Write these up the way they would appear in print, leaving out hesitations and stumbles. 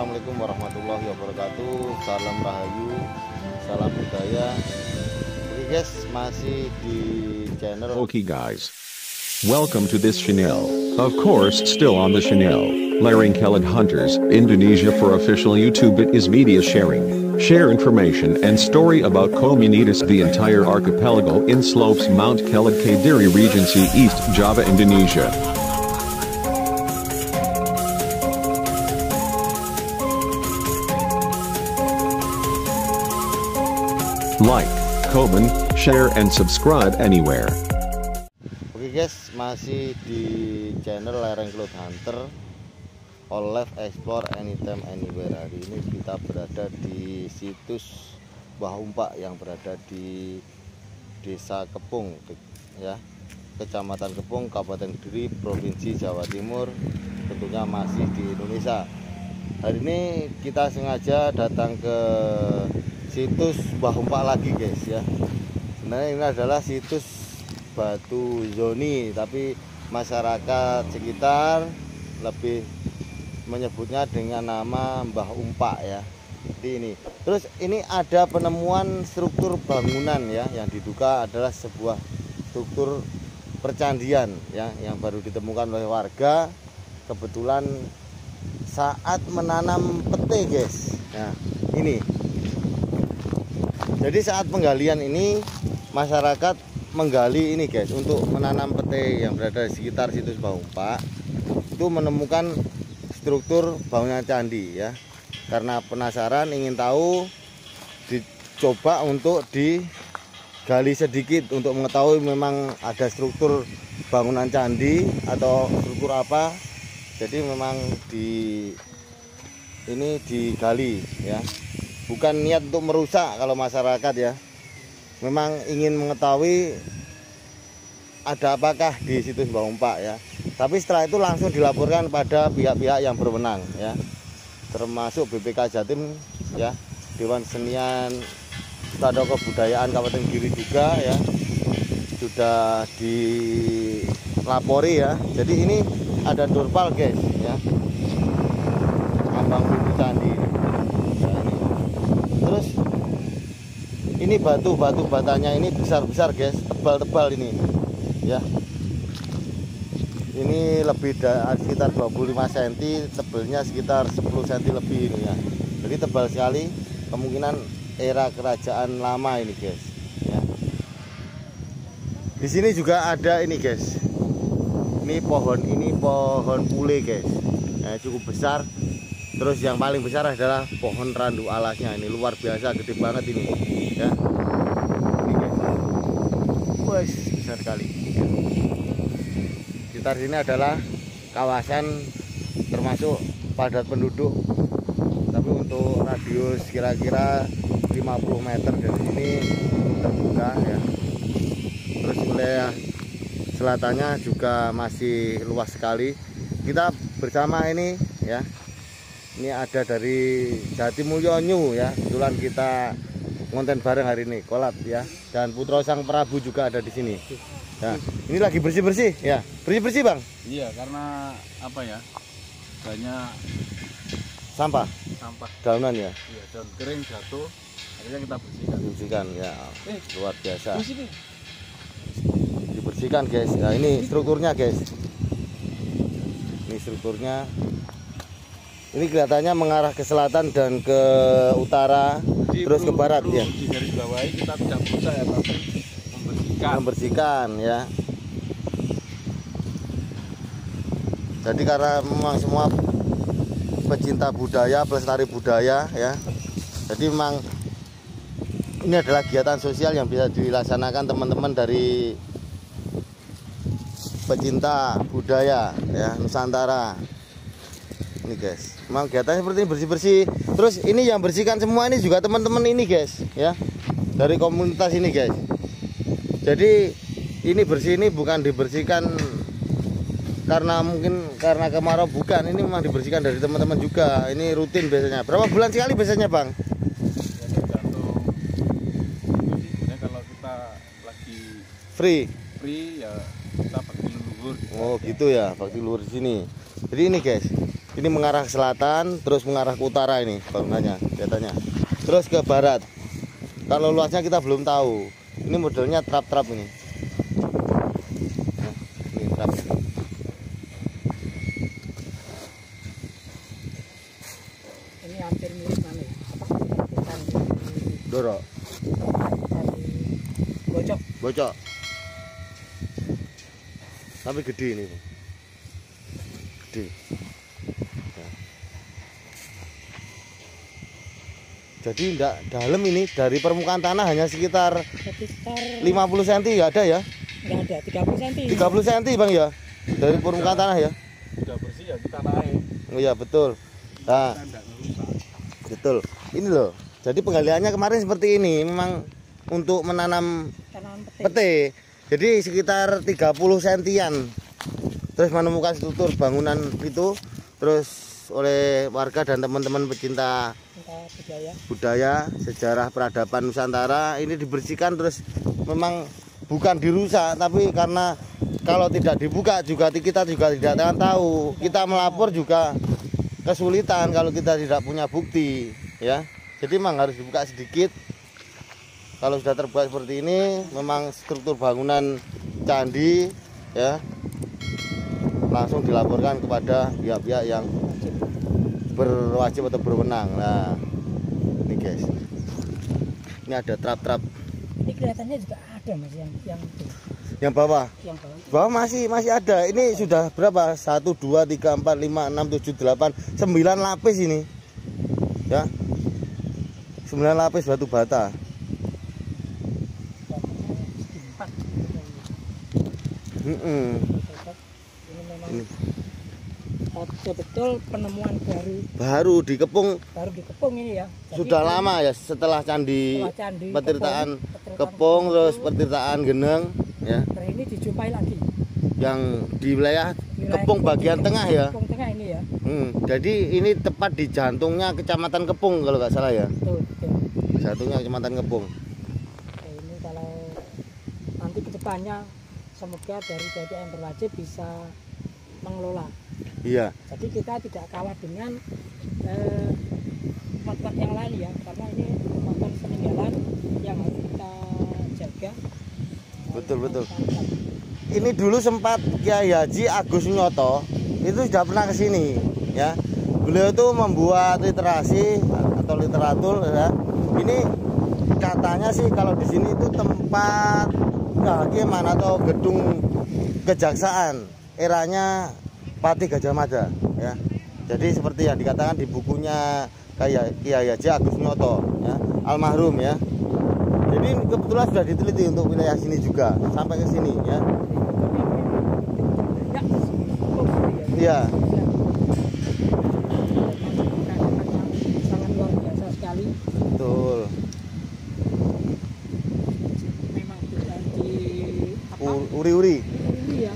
Assalamualaikum warahmatullahi wabarakatuh. Salam Rahayu, salam budaya. Oke guys, masih di channel. Okay guys, welcome to this channel. Of course, still on the channel. Lereng Kelad Hunters, Indonesia. For official YouTube, it is media sharing. Share information and story about Komunitas, the entire archipelago in slopes Mount Kelad Kadiri Regency, East Java, Indonesia. Like, comment, share, and subscribe anywhere. Oke guys, masih di channel Lereng Kelad Hunter, All Life Explore Anytime Anywhere. Hari ini kita berada di situs Mbah Umpak yang berada di Desa Kepung, ya, Kecamatan Kepung, Kabupaten Kediri, Provinsi Jawa Timur. Tentunya masih di Indonesia. Hari ini kita sengaja datang ke situs Mbah Umpak lagi guys, ya. Sebenarnya ini adalah situs batu zoni, tapi masyarakat sekitar lebih menyebutnya dengan nama Mbah Umpak, ya. Jadi ini. Terus ini ada penemuan struktur bangunan, ya, yang diduga adalah sebuah struktur percandian, ya, yang baru ditemukan oleh warga kebetulan saat menanam pete guys. Nah, ini. Jadi saat penggalian ini masyarakat menggali ini guys untuk menanam pete yang berada di sekitar situs Mbah Umpak, itu menemukan struktur bangunan candi, ya. Karena penasaran ingin tahu, dicoba untuk digali sedikit untuk mengetahui memang ada struktur bangunan candi atau struktur apa. Jadi memang ini digali, ya. Bukan niat untuk merusak kalau masyarakat, ya. Memang ingin mengetahui ada apakah di situs Mbah Umpak, ya. Tapi setelah itu langsung dilaporkan pada pihak-pihak yang berwenang, ya. Termasuk BPK Jatim, ya, Dewan Senian Tata Kebudayaan Kabupaten Kediri juga, ya. Sudah dilapori, ya. Jadi ini ada dorpal guys, ya. Ambang pintu candi. Terus ini batu batanya ini besar guys, tebal ini, ya. Ini lebih sekitar 25 cm, tebelnya sekitar 10 cm lebih ini, ya. Jadi tebal sekali, kemungkinan era kerajaan lama ini guys, ya. Di sini juga ada ini guys. Ini pohon pule guys, ya, cukup besar. Terus yang paling besar adalah pohon randu alasnya, ini luar biasa gede banget ini, ya. Ini guys, wes besar sekali. Sekitar sini adalah kawasan termasuk padat penduduk, tapi untuk radius kira-kira 50 meter dari sini terbuka, ya. Terus wilayah selatannya juga masih luas sekali. Kita bersama ini, ya. Ini ada dari Jatimulyo New, ya. Kebetulan kita konten bareng hari ini, kolab, ya. Dan Putra Sang Prabu juga ada di sini. Nah, ini lagi bersih-bersih, ya. Bersih-bersih, Bang. Iya, karena apa ya? Banyak sampah daunan, ya. Iya, daun kering jatuh, akhirnya kita bersihkan, ya. Luar biasa. Dibersihkan, guys. Nah, ini strukturnya, guys. Ini strukturnya. Ini kelihatannya mengarah ke selatan dan ke utara, terus ke barat, ya. Di garis bawahi kita tidak berusaha, ya, tapi membersihkan, ya. Jadi karena memang semua pecinta budaya, pelestari budaya, ya. Jadi memang ini adalah kegiatan sosial yang bisa dilaksanakan teman-teman dari pecinta budaya, ya, Nusantara. Ini guys, memang kegiatannya seperti ini, bersih-bersih. Terus ini yang bersihkan semua ini juga teman-teman ini guys, ya, dari komunitas ini guys. Jadi ini bersih, ini bukan dibersihkan karena mungkin karena kemarau, bukan. Ini memang dibersihkan dari teman-teman juga. Ini rutin biasanya. Berapa bulan sekali biasanya, Bang? Ya, kalau kita lagi free ya kita pakai luhur. Oh gitu, ya, pakai luhur di sini. Jadi ini guys, Ini mengarah ke selatan, terus mengarah ke utara ini bangunannya kelihatannya. Terus ke barat. Kalau luasnya kita belum tahu. Ini modelnya trap-trap ini. Nah, ini trap. Ini hampir mirip mana ya? Apa? Dorok. Bocok. Bocok. Tapi gede ini. Gede. Ya. Jadi enggak dalam ini, dari permukaan tanah hanya sekitar 50 cm ya ada ya? Enggak ada, 30 cm. 30 cm Bang ya? Dari permukaan tanah ya? Udah bersih ya kita naik. Oh iya betul. Nah, Kita enggak ngerusak. betul. Ini loh. Jadi penggaliannya kemarin seperti ini, memang untuk menanam Tanaman petik. pete. Jadi sekitar 30 sentian. Terus menemukan struktur bangunan itu, terus oleh warga dan teman-teman pecinta Entah budaya. budaya, sejarah peradaban Nusantara ini dibersihkan, terus memang bukan dirusak, tapi karena kalau tidak dibuka juga kita juga tidak akan tahu. Kita melapor juga kesulitan kalau kita tidak punya bukti, ya. Jadi memang harus dibuka sedikit. Kalau sudah terbuka seperti ini, memang struktur bangunan candi, ya, langsung dilaporkan kepada pihak-pihak yang berwajib atau berwenang. Nah, ini guys, ini ada trap-trap Ini kelihatannya juga ada Mas yang bawah. yang bawah. Bawah masih ada. Ini sudah berapa? 1, 2, 3, 4, 5, 6, 7, 8, 9 lapis ini, ya. 9 lapis batu bata. Ini memang Ini betul penemuan baru dikepung dikepung ini ya. Jadi sudah lama ya, setelah candi, setelah candi petirtaan Kepung, Kepung, terus petirtaan Geneng, ya, Terus ini dijumpai lagi. yang di wilayah Wilayah Kepung bagian tengah ya. Kepung tengah ini ya. Jadi ini tepat di jantungnya Kecamatan Kepung kalau nggak salah ya. Betul, betul. Jantungnya Kecamatan Kepung. Nah, ini kalau nanti kedepannya semoga dari Jati yang berwajib bisa mengelola. Iya, Jadi kita tidak kalah dengan tempat-tempat yang lain ya, karena ini merupakan peninggalan yang harus kita jaga. betul. Ini dulu sempat Kiai Haji Agus Nyoto itu sudah pernah ke sini, ya. Beliau itu membuat literasi atau literatur, ya. Ini katanya sih kalau di sini itu tempat kehakiman atau gedung kejaksaan eranya Patih Gajah Mada, ya. Jadi seperti yang dikatakan di bukunya Kiai Haji Agus Nyoto, ya, almarhum, ya. Jadi kebetulan sudah diteliti untuk wilayah sini juga sampai ke sini, ya. Iya. Sangat luar biasa sekali. Betul. Memang tidak di apa? Uri-uri. Ini ya.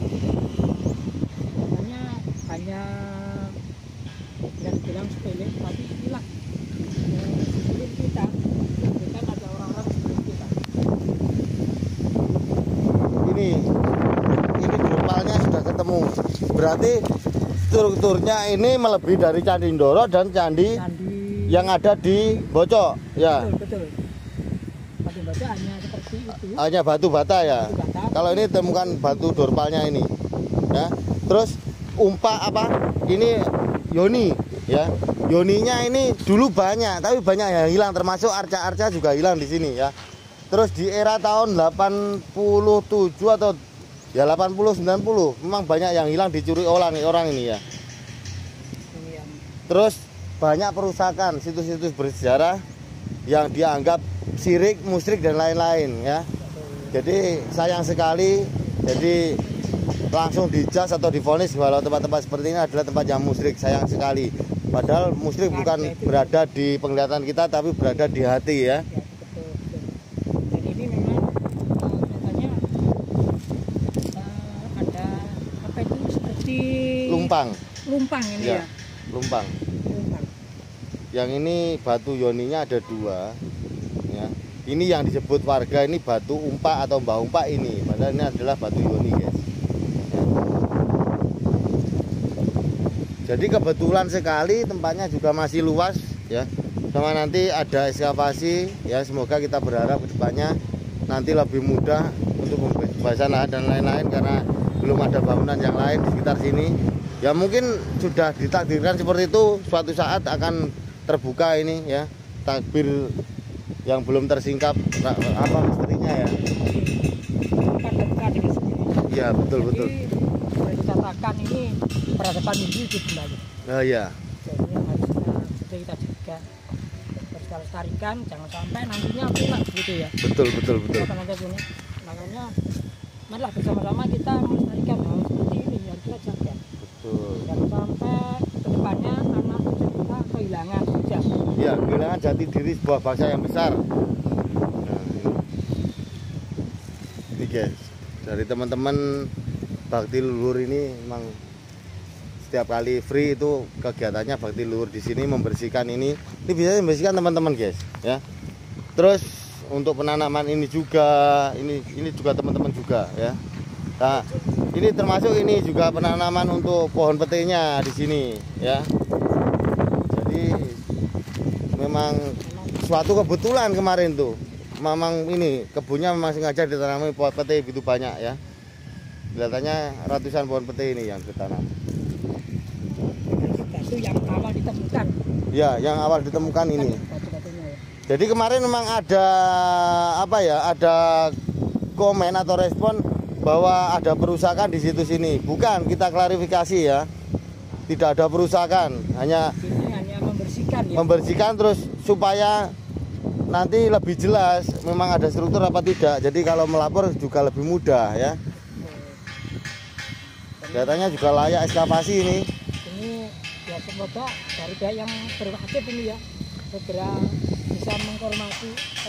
Hanya yang bilang sepele, tapi inilah sebelum kita kan ada orang-orang sebelum kita. Ini jurpalnya sudah ketemu. Berarti strukturnya ini melebihi dari Candi Ndoro dan candi yang ada di Bocok, ya. Betul. Pada baca hanya seperti itu. Hanya batu bata ya. Batu bata. Kalau ini temukan batu dorpalnya ini, ya. Terus umpak apa? Ini yoni, ya. Yoninya ini dulu banyak, tapi banyak yang hilang, termasuk arca-arca juga hilang di sini, ya. Terus di era tahun 87 atau ya 80-90 memang banyak yang hilang, dicuri orang ini, ya. Ini yang Terus banyak perusakan situs-situs bersejarah yang dianggap syirik, musyrik dan lain-lain, ya. Jadi sayang sekali, jadi langsung dijudge atau divonis kalau tempat-tempat seperti ini adalah tempat yang musyrik. Sayang sekali. Padahal musyrik bukan berada di penglihatan kita, tapi berada di hati, ya. betul. Dan ini memang katanya ada apa itu seperti Lumpang, ini ya. ya. Lumpang. Lumpang. Yang ini batu yoninya ada 2, ya. Ini yang disebut warga ini batu umpak atau mbah umpak ini, padahal ini adalah batu yoni, guys. Ya. Jadi kebetulan sekali tempatnya juga masih luas ya. Sama nanti ada ekskavasi ya, semoga kita berharap kedepannya nanti lebih mudah untuk pembebasan lahan dan lain-lain karena belum ada bangunan yang lain di sekitar sini. Ya mungkin sudah ditakdirkan seperti itu, suatu saat akan terbuka ini ya, takbir yang belum tersingkap apa misterinya ya. Iya betul. Jadi boleh dikatakan ini peradaban Hindu hidup kembali. Oh iya. Jadi harus kita jaga, harus kita lestarikan, jangan sampai nantinya hilang gitu ya. Betul. Makanya marilah bersama-sama kita melestarikan hal seperti ini yang kita jaga. Betul. Jangan sampai kedepannya anak cucu kita kehilangan jejak. Ya, kehilangan jati diri sebuah bangsa yang besar. Nah, ini guys, dari teman-teman bakti leluhur ini memang setiap kali free itu kegiatannya bakti leluhur di sini membersihkan ini. Ini bisa membersihkan teman-teman guys, ya. Terus untuk penanaman ini juga, ini juga teman-teman juga ya. Nah, ini termasuk ini juga penanaman untuk pohon petenya di sini ya. Jadi memang suatu kebetulan kemarin tuh. Memang ini kebunnya memang sengaja ditanami pohon pete begitu banyak ya. Kelihatannya ratusan pohon pete ini yang ditanam. Itu yang awal ditemukan. Ya, yang awal ditemukan ini. Batu-batunya ya. Jadi kemarin memang ada apa ya? Ada komen atau respon bahwa ada perusakan di situs ini. Bukan, kita klarifikasi ya. Tidak ada perusakan, hanya membersihkan ya. Membersihkan terus supaya nanti lebih jelas memang ada struktur apa tidak. Jadi kalau melapor juga lebih mudah ya. Kelihatannya juga layak ekskavasi ini. Ini ya semoga dari pihak yang berwajib ini ya segera bisa menghormati,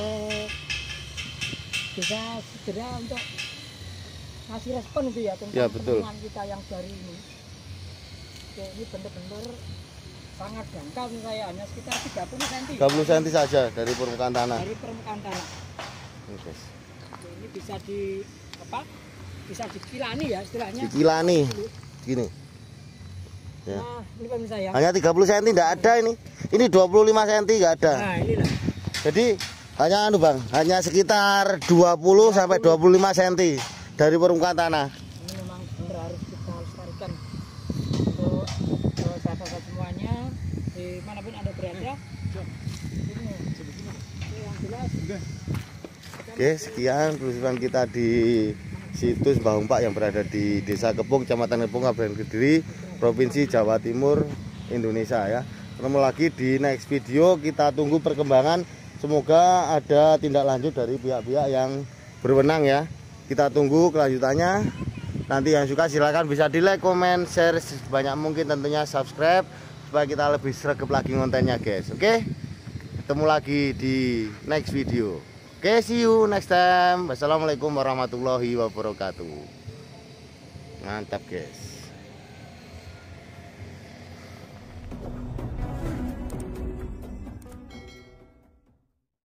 bisa segera untuk ngasih respon itu ya tentang temuan kita yang dari ini. Oke, ini benar-benar sangat dangkal nih, saya hanya sekitar 30 cm. 30 cm saja dari permukaan tanah. Dari permukaan tanah. Oke. Oke, ini bisa di apa? Bisa dikilani ya istilahnya. Dikilani. Gini. Ya. Nah, ini pemirsa ya. Hanya 30 cm tidak ada ini. Ini 25 cm enggak ada. Nah, inilah. Jadi hanya Bang, hanya sekitar 20 sampai 25 cm dari permukaan tanah. Ini memang benar harus kita lestarikan untuk sahabat-sahabat semuanya dimanapun Anda berada. Ini yang jelas. Oke, sekian penelusuran kita di situs Mbah Umpak yang berada di Desa Kepung, Kecamatan Kepung, Kabupaten Kediri, Provinsi Jawa Timur, Indonesia ya. Ketemu lagi di next video, kita tunggu perkembangan. Semoga ada tindak lanjut dari pihak-pihak yang berwenang ya. Kita tunggu kelanjutannya. Nanti yang suka silakan bisa di like, komen, share sebanyak mungkin, tentunya subscribe supaya kita lebih sregep lagi kontennya guys. Oke, ketemu lagi di next video. Oke, see you next time. Wassalamualaikum warahmatullahi wabarakatuh. Mantap guys.